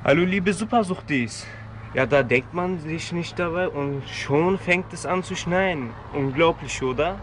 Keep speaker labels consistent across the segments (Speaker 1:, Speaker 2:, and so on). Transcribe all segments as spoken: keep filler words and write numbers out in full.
Speaker 1: Hallo liebe Supersuchtis. Ja, da denkt man sich nicht dabei und schon fängt es an zu schneien. Unglaublich, oder?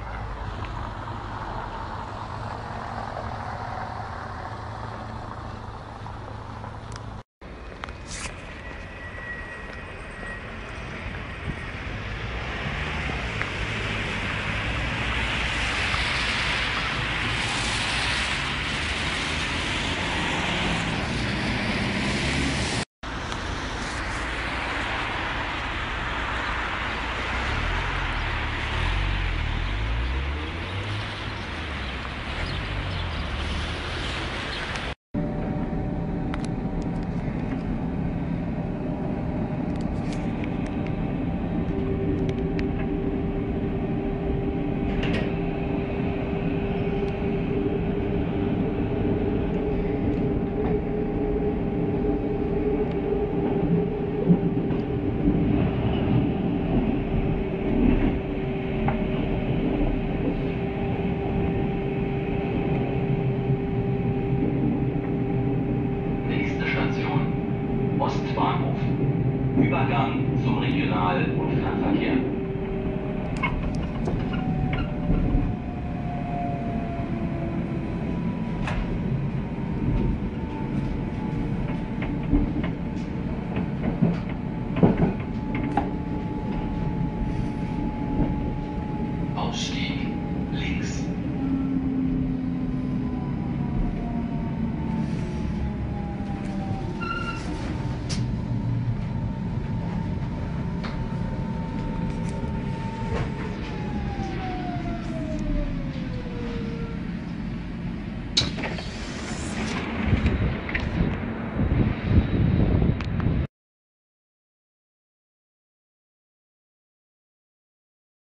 Speaker 2: Nächste Station: Ostbahnhof. Übergang zum Regional- und Fernverkehr.